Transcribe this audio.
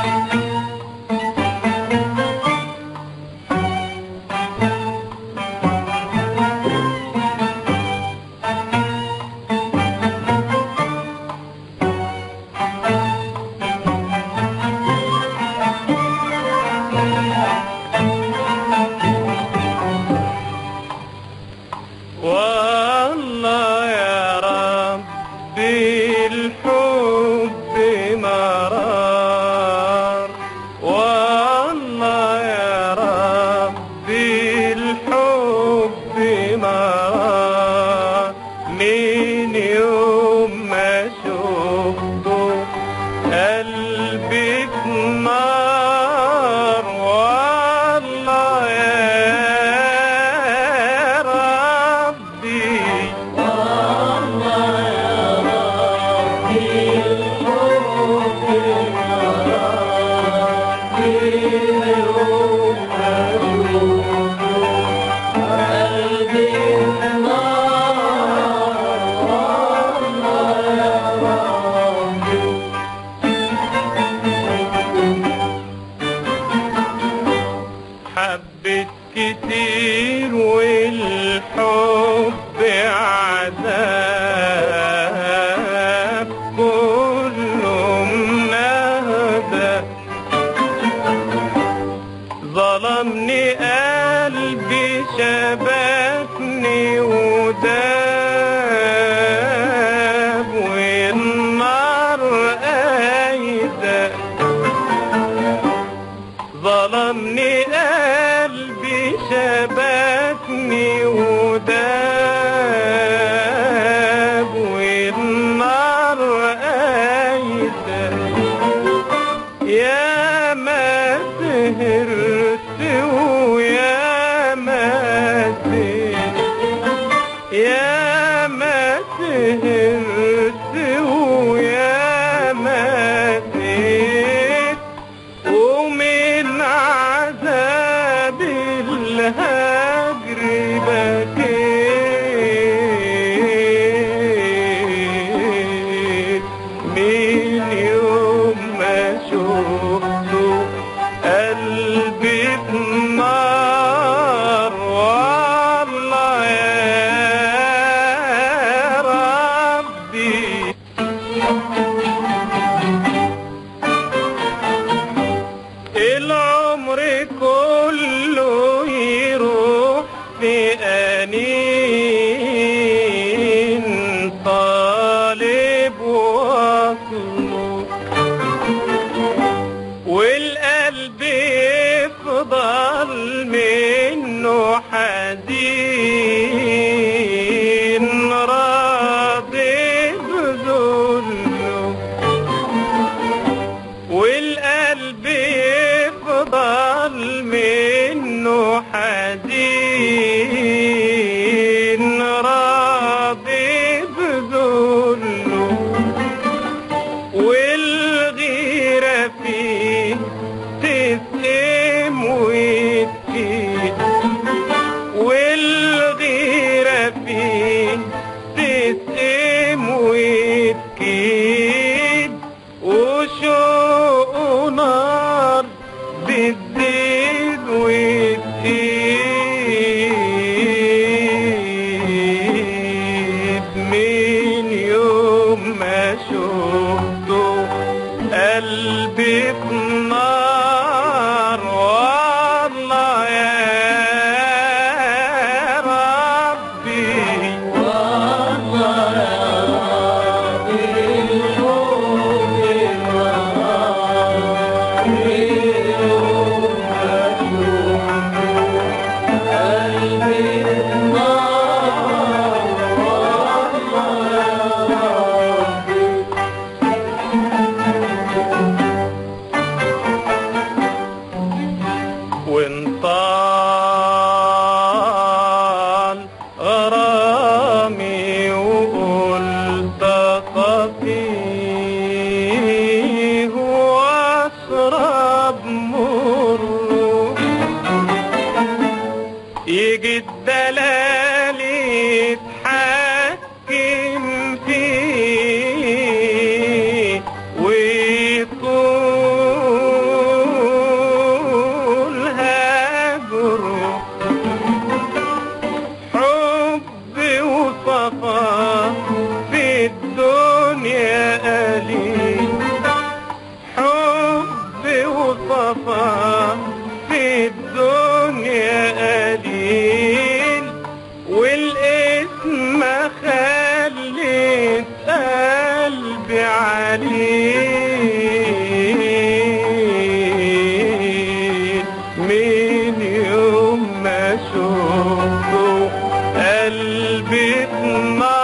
والله يا ربي الحب مرار، والله يا ربي الحب مرار، من يوم ما شفته قلبي نار. والله يا حبيت كتير والحب عذاب، كله منهدى ظلمني قلبي شبكني وداب، والنار قايدة ظلمني قلبي شبكني وداب، والنار قايدة. يا ما سهرت ويا ما سهرت، يا ما سهرت ويا ما سهرت، ومن عذاب الهجر بكيت، من يوم ما شفته قلبي نار. والله يا ربي العمر كله يروح في أنين، طالب وصله والقلب يفضل منه حزين، راضي بذله والقلب يفضل منه حزين، راضي بذله والغيرة فيه تسقم وتكيد، والغيرة فيه تسقم وتكيد، وشوق نار بتزيد وتزيد، من يوم ما شفته قلبي نار. والله يا ربي والله بيتنا